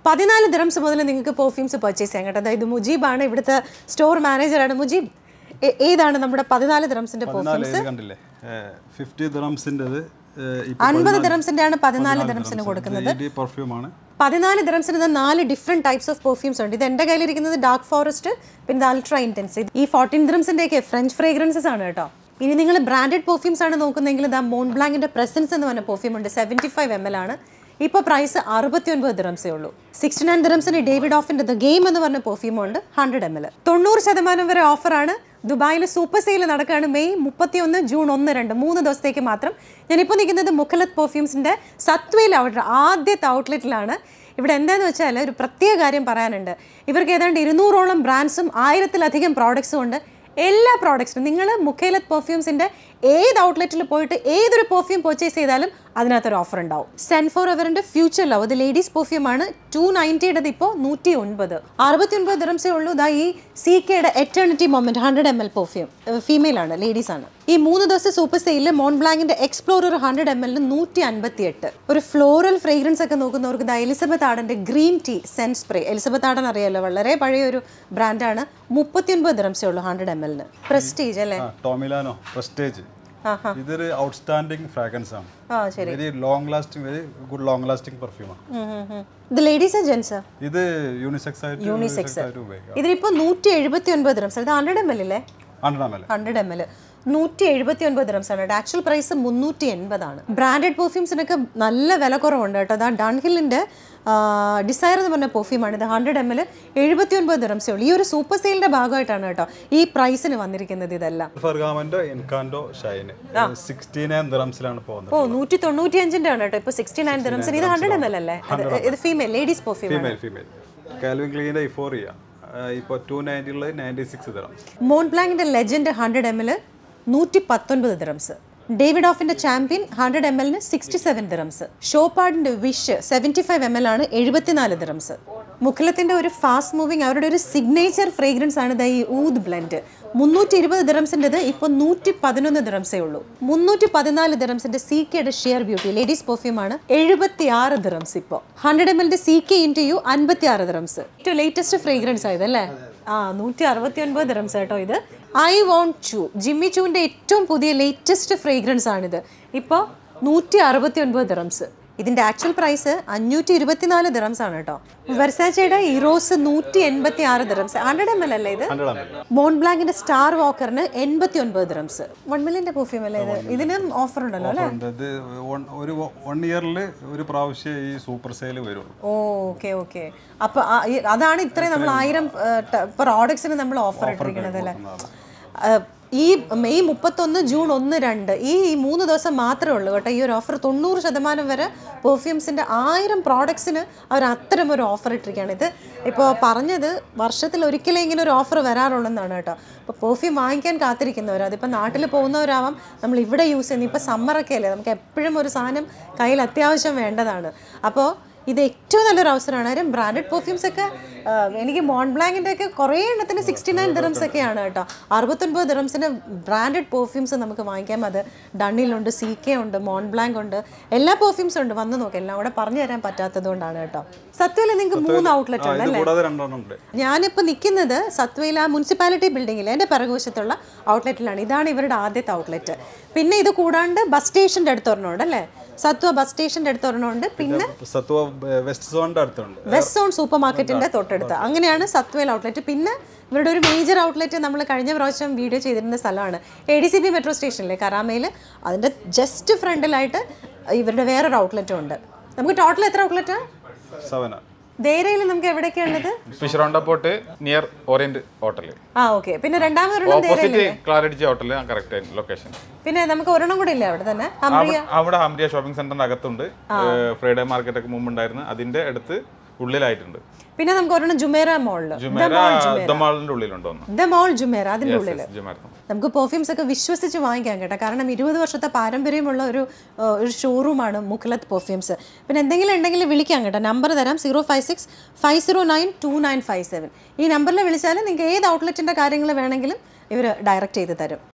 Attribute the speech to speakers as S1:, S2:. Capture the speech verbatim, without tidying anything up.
S1: പതിനാല് ദിറംസ് മുതൽ നിങ്ങൾക്ക് പെർഫ്യൂംസ് പർച്ചേസ് ചെയ്യാൻ കേട്ടോ. അതായത് മുജീബാണ് ഇവിടുത്തെ സ്റ്റോർ മാനേജറാണ്. മുജീബ്, ഏതാണ് നമ്മുടെ പതിനാല് ദിറംസിന്റെ പെർഫ്യൂംസ്?
S2: കണ്ടില്ലേ, ഫിഫ്റ്റി ദിറംസിന്റേത്
S1: അൻപത് ദിറംസിന്റെ ആണ് പതിനാല് ദിറംസിന് കൊടുക്കുന്നത്.
S2: പെർഫ്യൂമാണ്.
S1: പതിനാല് ദിറംസിന് നാല് ഡിഫറെന്റ് ടൈപ്സ് ഓഫ് പെർഫ്യൂംസ് ഉണ്ട്. ഇത് എൻ്റെ കയ്യിലിരിക്കുന്നത് ഡാർക്ക് ഫോറസ്റ്റ്, പിന്നെ അൾട്രാ ഇന്റൻസ്. ഈ ഫോർട്ടീൻ ദിറംസിന്റെ ഒക്കെ ഫ്രഞ്ച് ഫ്രേഗ്രൻസസ് ആണ് കേട്ടോ. ഇനി നിങ്ങൾ ബ്രാൻഡഡ് പെർഫ്യൂംസ് ആണ് നോക്കുന്നതെങ്കിൽ ഇതാ മോൺബ്ലാങ്കിന്റെ പ്രസൻസ് എന്ന് പറഞ്ഞ പെർഫ്യൂം ഉണ്ട്. സെവൻറ്റി ഫൈവ് എം എൽ ആണ്. ഇപ്പോൾ പ്രൈസ് അറുപത്തി ഒൻപത് ദിറംസേ ഉള്ളൂ. സിക്സ്റ്റി നയൻ ദിറംസിന് ഡേവിഡ് ഓഫിന്റെ ദ ഗെയിം എന്ന് പറഞ്ഞ പെർഫ്യൂം ഉണ്ട്, ഹൺഡ്രഡ് എം എൽ. തൊണ്ണൂറ് ശതമാനം വരെ ഓഫറാണ്. ദുബായിൽ സൂപ്പർ സെയിൽ നടക്കുകയാണ്. മെയ് മുപ്പത്തി ഒന്ന് ജൂൺ ഒന്ന് രണ്ട് മൂന്ന് ദിവസത്തേക്ക് മാത്രം. ഞാനിപ്പോൾ നിൽക്കുന്നത് മുഖലത്ത് പെർഫ്യൂംസിൻ്റെ സത്വയിൽ ഔട്ട്ലെറ്റ്, ആദ്യത്തെ ഔട്ട്ലെറ്റിലാണ്. ഇവിടെ എന്താണെന്ന് വെച്ചാൽ ഒരു പ്രത്യേക കാര്യം പറയാനുണ്ട്. ഇവർക്ക് ഏതാണ്ട് ഇരുന്നൂറോളം ബ്രാൻഡ്സും ആയിരത്തിലധികം പ്രോഡക്ട്സും ഉണ്ട്. എല്ലാ പ്രോഡക്ട്സിനും നിങ്ങൾ മുഖലത്ത് പെർഫ്യൂംസിൻ്റെ ഏത് ഔട്ട്ലെറ്റിൽ പോയിട്ട് ഏതൊരു പെർഫ്യൂം പർച്ചേസ് ചെയ്താലും അതിനകത്തൊരു ഓഫർ ഉണ്ടാവും. സെൻ ഫോർ എവറിൻ്റെ ഫ്യൂച്ചർ ലവ്, അത് ലേഡീസ് പെർഫ്യൂമാണ്. ടു നയൻറ്റിയുടേത് ഇപ്പോൾ നൂറ്റി ഒൻപത് അറുപത്തി ഒൻപത് ദിറംസേ ഉള്ളൂ. ഇതാ ഈ സി കെയുടെ eternity moment hundred M L perfume, female ആണ്, ലേഡീസ് ആണ്. ഈ മൂന്ന് ദിവസം സൂപ്പർ സെയിലിൽ മോൺബ്ലാങ്കിന്റെ എക്സ്പ്ലോറർ ഹൺഡ്രഡ് എം എല്ലിന് നൂറ്റി അൻപത്തി എട്ട്. ഒരു ഫ്ലോറൽ ഫ്രേഗ്രൻസ് ഒക്കെ നോക്കുന്നവർക്ക് ഇതാ എലിസബത്ത് ആർഡന്റെ green tea Zen spray. Elizabeth Arden അറിയാലോ, വളരെ പഴയ ഒരു ബ്രാൻഡാണ്. മുപ്പത്തി ഒൻപത് ദിറംസേ ഉള്ളൂ ഹൺഡ്രഡ് എം എല്ലിന്. പ്രസ്റ്റീജ് അല്ലേ?
S2: ടോമിലാനോ പ്രസ്റ്റീജ്. ഇതൊരു ഔട്ട്സ്റ്റാൻഡിംഗ് ഫ്രാഗ്രൻസ് ആണ്. Very long lasting, very good long lasting പെർഫ്യൂമാണ്.
S1: ഇത് ലേഡീസ് ജെന്റ്സ്?
S2: ഇത് യൂണിസെക്സ് ആയിട്ട്
S1: യൂണിസെക്സ്. ഇതിലിപ്പോ നൂറ്റി എഴുപത്തി ഒൻപത് ദിറംസ്. ഇത് ഹൺഡ്രഡ് എം എൽ അല്ലേ? ഹൺഡ്രഡ് എം എൽ നൂറ്റി എഴുപത്തി ഒൻപത് ദിറംസ് ആണ്. ആക്ച്വൽ പ്രൈസ് മുന്നൂറ്റി എൺപതാണ്. ബ്രാൻഡഡ് പെർഫ്യൂംസിനൊക്കെ നല്ല വില കുറവുണ്ട് കേട്ടോ. അതാ ഡൺഹില്ലിന്റെ ഡിസയർ എന്ന് പറഞ്ഞ പെർഫ്യൂമാണ്. ഇത് ഹൺഡ്രഡ് എം എൽ എഴുപത്തി ഒൻപത് ദിറംസേ ഉള്ളൂ. ഈ ഒരു സൂപ്പർ സെയിലിന്റെ ഭാഗമായിട്ടാണ് കേട്ടോ ഈ പ്രൈസിന് വന്നിരിക്കുന്നത്. ഇതെല്ലാം ഓ നൂറ്റി തൊണ്ണൂറ്റി അഞ്ചിന്റെ ആണ് കേട്ടോ ഇപ്പൊ സിക്സ്റ്റി നയൻ ദിറംസിന്. ഇത് ഹൺഡ്രഡ് എം എൽ അല്ലേ? ഇത് ഫീമെയിൽ ലേഡീസ് പെർഫ്യൂം. മോൺബ്ലാങ്കിന്റെ ലെജൻഡ് ഹൺഡ്രഡ് എം എൽ നൂറ്റി പത്തൊൻപത് ദിറംസ്. ഡേവിഡ് ഓഫിന്റെ ചാമ്പ്യൻ ഹൺഡ്രഡ് എം എല്ലിന് സിക്സ്റ്റി സെവൻ ദിറംസ്. ഷോപ്പാഡിന്റെ wish seventy five M L ആണ്, എഴുപത്തിനാല് ദിറംസ്. മുഖലത്തിന്റെ ഒരു ഫാസ്റ്റ് മൂവിങ് അവരുടെ ഒരു സിഗ്നേച്ചർ ഫ്രേഗ്രൻസ് ആണ് ഈ ഊദ് ബ്ലെൻഡ്. മുന്നൂറ്റി ഇരുപത് ദിറംസിൻ്റെത് ഇപ്പോൾ നൂറ്റി പതിനൊന്ന് ദിറംസേ ഉള്ളൂ. മുന്നൂറ്റി പതിനാല് ദിറംസിന്റെ സി കെയുടെ ഷിയർ ബ്യൂട്ടി ലേഡീസ് പെർഫ്യൂം ആണ്, എഴുപത്തി ആറ് ദിറംസ്. ഇപ്പോൾ ഹൺഡ്രഡ് എം എല്ലിന്റെ സി കെ ഇൻറ്റു യു അൻപത്തി ആറ് ദിറംസ്. ഏറ്റവും ലേറ്റസ്റ്റ് ഫ്രേഗ്രൻസ് ആയതല്ലേ? ആ നൂറ്റി അറുപത്തി ഒൻപത് ദിറംസ് കേട്ടോ ഇത്. ഐ വോണ്ട് ചൂ, ജിമ്മി ചൂവിൻ്റെ ഏറ്റവും പുതിയ ലേറ്റസ്റ്റ് ഫ്രേഗ്രൻസ് ആണിത്. ഇപ്പോൾ നൂറ്റി അറുപത്തി ഒൻപത് ദിറംസ്. ഇതിന്റെ ആക്ച്വൽ പ്രൈസ് അഞ്ഞൂറ്റി ഇരുപത്തിനാല് ദിറംസ് ആണ് കേട്ടോ. വെർസാച്ചയുടെ ഇറോസ് നൂറ്റി എൺപത്തി ആറ് ദിറംസ്. ഹൺഡ്രഡ് എം എൽ അല്ലേ ഇത്? മോൺബ്ലാങ്കിന്റെ സ്റ്റാർ വാക്കറിന് എൺപത്തി ഒൻപത് ദിറംസ്. വൺ മില്യന്റെ പെർഫ്യൂം അല്ലേ ഇത്? ഇതിനും ഓഫർ ഉണ്ടല്ലോ അല്ലേ?
S2: ഒരു വൺ ഇയറിൽ ഒരു പ്രാവശ്യം ഈ സൂപ്പർ സെയിൽ വരുള്ളൂ.
S1: Okay okay. അപ്പൊ അതാണ് ഇത്രയും നമ്മൾ ആയിരം പ്രോഡക്ട്സിന് നമ്മൾ ഓഫർ ഇട്ടിരിക്കുന്നത് അല്ലേ? ഈ മെയ് മുപ്പത്തൊന്ന് ജൂൺ ഒന്ന് രണ്ട് ഈ മൂന്ന് ദിവസം മാത്രമേ ഉള്ളൂ കേട്ടോ ഈ ഒരു ഓഫർ. തൊണ്ണൂറ് ശതമാനം വരെ പെർഫ്യൂംസിൻ്റെ ആയിരം പ്രോഡക്ട്സിന് അവർ അത്തരം ഒരു ഓഫർ ഇട്ടിരിക്കുകയാണ്. ഇത് ഇപ്പോൾ പറഞ്ഞത് വർഷത്തിൽ ഒരിക്കലേ ഇങ്ങനെ ഒരു ഓഫർ വരാറുള്ളതെന്നാണ് കേട്ടോ. ഇപ്പോൾ പെർഫ്യൂം വാങ്ങിക്കാൻ കാത്തിരിക്കുന്നവർ, അതിപ്പോൾ നാട്ടിൽ പോകുന്നവരാവാം, നമ്മൾ ഇവിടെ യൂസ് ചെയ്യുന്നത്. ഇപ്പോൾ സമ്മറൊക്കെ അല്ലേ, നമുക്ക് എപ്പോഴും ഒരു സാധനം കയ്യിൽ അത്യാവശ്യം വേണ്ടതാണ്. അപ്പോൾ ഇത് ഏറ്റവും നല്ലൊരു അവസരമാണ്. കാര്യം ബ്രാൻഡഡ് പെർഫ്യൂംസ് ഒക്കെ എനിക്ക് മോൺബ്ലാങ്കിൻ്റെ ഒക്കെ കുറേ എണ്ണത്തിന് സിക്സ്റ്റി നയൻ ദിറംസ് ഒക്കെയാണ് കേട്ടോ. അറുപത്തൊൻപത് ദിറംസിന് ബ്രാൻഡഡ് പെർഫ്യൂംസ് നമുക്ക് വാങ്ങിക്കാം. അത് ഡണ്ണിലുണ്ട്, സി കെ ഉണ്ട്, മോൺബ്ലാങ്ക് ഉണ്ട്, എല്ലാ പെർഫ്യൂംസും ഉണ്ട്. വന്ന് നോക്കാം, എല്ലാം കൂടെ പറഞ്ഞു തരാൻ പറ്റാത്തത് കൊണ്ടാണ് കേട്ടോ. സത്വയിൽ നിങ്ങൾക്ക് മൂന്ന് ഔട്ട്ലെറ്റ് ഉണ്ട് അല്ലേ? ഞാനിപ്പോൾ നിൽക്കുന്നത് സത്വയിൽ ആ മുനിസിപ്പാലിറ്റി ബിൽഡിങ്ങിൽ എൻ്റെ പിറകുവശത്തുള്ള ഔട്ട്ലെറ്റിലാണ്. ഇതാണ് ഇവരുടെ ആദ്യത്തെ ഔട്ട്ലെറ്റ്. പിന്നെ ഇത് കൂടാണ്ട് ബസ് സ്റ്റേഷൻ്റെ അടുത്ത് ഒരെണ്ണമുണ്ട് അല്ലേ? സത്വ ബസ് സ്റ്റേഷന്റെ അടുത്ത് ഒരെണ്ണമുണ്ട്. പിന്നെ
S2: സത്വ വെസ്റ്റ് സോണിന്റെ അടുത്തുണ്ട്,
S1: വെസ്റ്റ് സോൺ സൂപ്പർ മാർക്കറ്റിന്റെ തൊട്ടടുത്ത്. അങ്ങനെയാണ് സത്വയിൽ ഔട്ട്ലെറ്റ്. പിന്നെ ഇവരുടെ ഒരു മേജർ ഔട്ട്ലെറ്റ് നമ്മൾ കഴിഞ്ഞ പ്രാവശ്യം വീഡിയോ ചെയ്തിരുന്ന സ്ഥലമാണ് A D C B metro സ്റ്റേഷനിലെ കറാമയിൽ. അതിന്റെ ജസ്റ്റ് ഫ്രണ്ടിലായിട്ട് ഇവരുടെ വേറൊരു ഔട്ട്ലെറ്റും ഉണ്ട്. നമുക്ക് ടോട്ടൽ എത്ര ഔട്ട്ലെറ്റ്?
S2: സെവൻ.
S1: ദേരയിൽ നമുക്ക് എവിടെയൊക്കെയാ ഉള്ളത്?
S3: Fish roundabout near Orient hotel.
S1: ആ ഓക്കെ. പിന്നെ രണ്ടാമതൊരെണ്ണം
S3: ക്ലാരിറ്റി ഹോട്ടൽ, കറക്റ്റ് ലൊക്കേഷൻ.
S1: പിന്നെ നമുക്ക് ഒരെണ്ണം കൂടെ ഇല്ലേ അവിടെ തന്നെ?
S3: അവിടെ ഹംറിയ ഷോപ്പിംഗ് സെന്ററിന്റെ അകത്തുണ്ട്. ഫ്രൈഡേ മാർക്കറ്റ് ഒക്കെ മുമ്പ് ഉണ്ടായിരുന്നു, അതിന്റെ അടുത്ത് ഉള്ളിലായിട്ടുണ്ട്.
S1: പിന്നെ നമുക്ക് ഒരെണ്ണം ജുമേറ മോളില്, ദ മോൾ ജുമേറ, അതിന്റെ ഉള്ളിൽ നമുക്ക് പെർഫ്യൂംസ് ഒക്കെ വിശ്വസിച്ച് വാങ്ങിക്കാൻ കേട്ടോ. കാരണം ഇരുപത് വർഷത്തെ പാരമ്പര്യമുള്ള ഒരു ഒരു ഷോറൂമാണ് മുഖലത്ത് പെർഫ്യൂംസ്. പിന്നെ എന്തെങ്കിലും ഉണ്ടെങ്കിൽ വിളിക്കാം കേട്ടോ. നമ്പർ തരാം, zero five six five zero nine two nine five seven. ഈ നമ്പറിൽ വിളിച്ചാൽ നിങ്ങൾക്ക് ഏത് ഔട്ട്ലെറ്റിന്റെ കാര്യങ്ങൾ വേണമെങ്കിലും ഇവർ ഡയറക്റ്റ് ചെയ്ത് തരും.